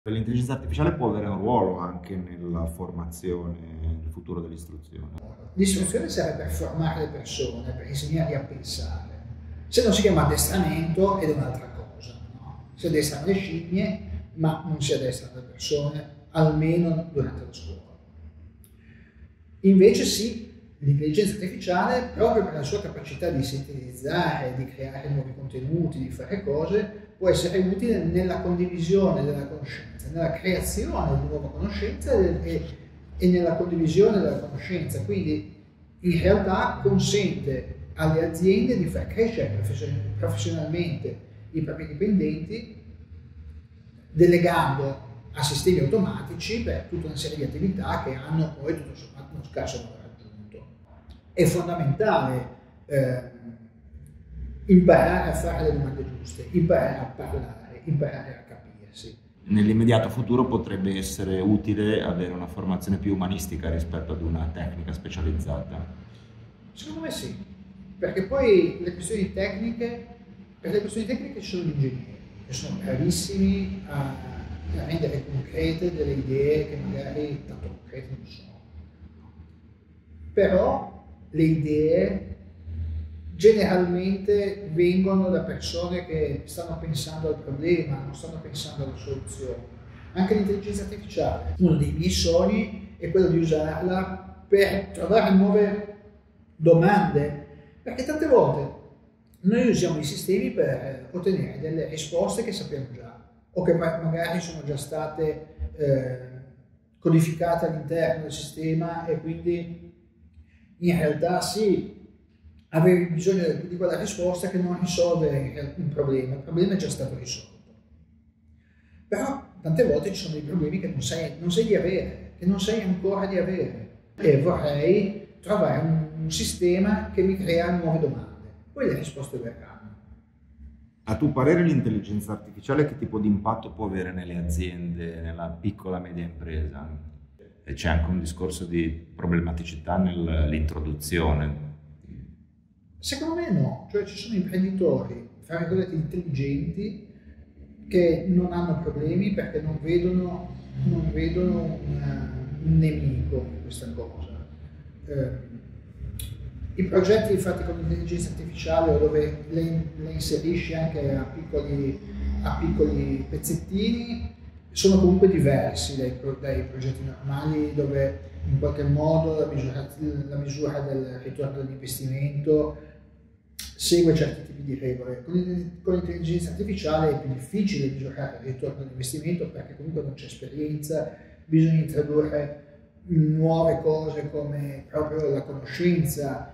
L'intelligenza artificiale può avere un ruolo anche nella formazione, nel futuro dell'istruzione. L'istruzione serve per formare le persone, per insegnargli a pensare. Se non si chiama addestramento ed è un'altra cosa, no? Si addestrano le scimmie, ma non si addestrano le persone, almeno durante la scuola. Invece sì, l'intelligenza artificiale, proprio per la sua capacità di sintetizzare, di creare nuovi contenuti, di fare cose, può essere utile nella condivisione della conoscenza, nella creazione di nuova conoscenza e nella condivisione della conoscenza. Quindi in realtà consente alle aziende di far crescere professionalmente i propri dipendenti, delegando a sistemi automatici per tutta una serie di attività che hanno poi tutto sommato uno scarso valore aggiunto. È fondamentale imparare a fare le domande giuste, imparare a parlare, imparare a capirsi. Nell'immediato futuro potrebbe essere utile avere una formazione più umanistica rispetto ad una tecnica specializzata. Secondo me sì, perché poi per le questioni tecniche ci sono gli ingegneri, che sono bravissimi a rendere concrete delle idee che magari tanto concrete non sono. Però le idee generalmente vengono da persone che stanno pensando al problema, non stanno pensando alla soluzione. Anche l'intelligenza artificiale, uno dei miei sogni è quello di usarla per trovare nuove domande, perché tante volte noi usiamo i sistemi per ottenere delle risposte che sappiamo già, o che magari sono già state codificate all'interno del sistema e quindi in realtà sì, avevi bisogno di quella risposta che non risolve un problema, il problema è già stato risolto. Però tante volte ci sono dei problemi che non sai di avere, che non sai ancora di avere, e vorrei trovare un sistema che mi crea nuove domande, poi le risposte verranno. A tuo parere l'intelligenza artificiale che tipo di impatto può avere nelle aziende, nella piccola e media impresa? E c'è anche un discorso di problematicità nell'introduzione. Secondo me no, cioè ci sono imprenditori, fra virgolette, intelligenti che non hanno problemi perché non vedono un nemico in questa cosa. I progetti fatti con l'intelligenza artificiale o dove le inserisci anche a piccoli pezzettini sono comunque diversi dai progetti normali dove in qualche modo la misura del ritorno dell'investimento segue certi tipi di regole. Con l'intelligenza artificiale è più difficile misurare il ritorno dell'investimento perché comunque non c'è esperienza, bisogna introdurre nuove cose come proprio la conoscenza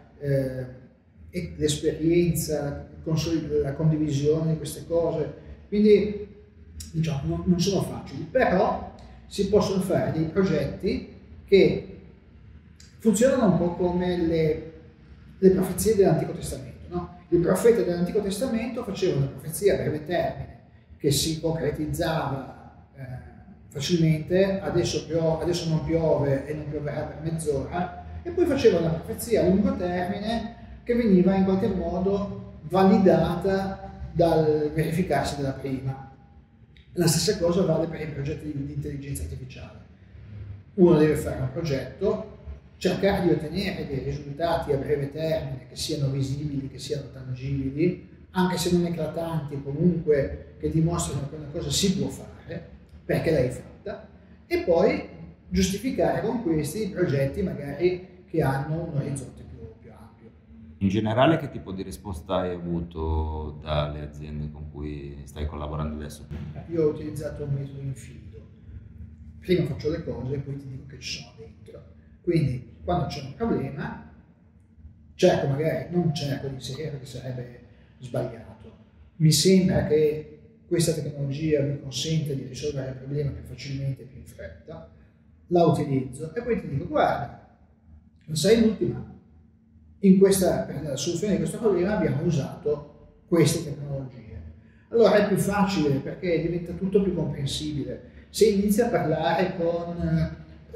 e l'esperienza, la condivisione di queste cose. Quindi diciamo non sono facili, però si possono fare dei progetti che funzionano un po' come le profezie dell'Antico Testamento. No? Il profeta dell'Antico Testamento faceva una profezia a breve termine che si concretizzava facilmente, adesso non piove e non pioverà per mezz'ora, e poi faceva una profezia a lungo termine che veniva in qualche modo validata dal verificarsi della prima. La stessa cosa vale per i progetti di intelligenza artificiale. Uno deve fare un progetto, cercare di ottenere dei risultati a breve termine che siano visibili, che siano tangibili, anche se non eclatanti, comunque che dimostrino che una cosa si può fare, perché l'hai fatta, e poi giustificare con questi i progetti magari che hanno un orizzonte più ampio. In generale che tipo di risposta hai avuto dalle aziende con cui stai collaborando adesso? Io ho utilizzato un metodo infido. Prima faccio le cose e poi ti dico che ci sono dentro. Quindi quando c'è un problema, non cerco di inserire perché sarebbe sbagliato. Mi sembra che questa tecnologia mi consente di risolvere il problema più facilmente e più in fretta, la utilizzo e poi ti dico guarda, non sei l'ultima. Per la soluzione di questo problema abbiamo usato queste tecnologie. Allora è più facile perché diventa tutto più comprensibile. Se inizi a parlare con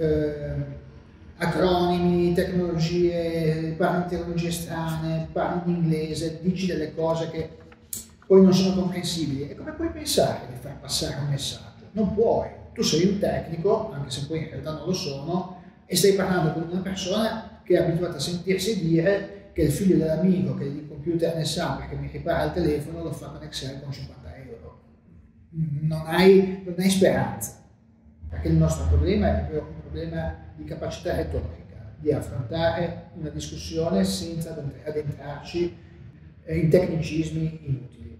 acronimi, parli di tecnologie strane, parli in inglese, dici delle cose che poi non sono comprensibili, e come puoi pensare di far passare un messaggio? Non puoi. tu sei un tecnico, anche se poi in realtà non lo sono, e stai parlando con una persona che è abituata a sentirsi dire che il figlio dell'amico che di computer ne sa perché mi ripara il telefono lo fa con Excel con 50 euro. Non hai speranza, perché il nostro problema è proprio un problema di capacità retorica, di affrontare una discussione senza addentrarci in tecnicismi inutili.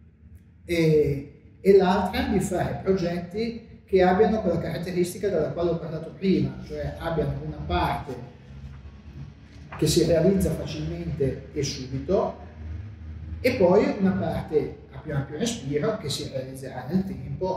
E l'altra di fare progetti che abbiano quella caratteristica della quale ho parlato prima, cioè abbiano una parte che si realizza facilmente e subito, e poi una parte a più ampio respiro che si realizzerà nel tempo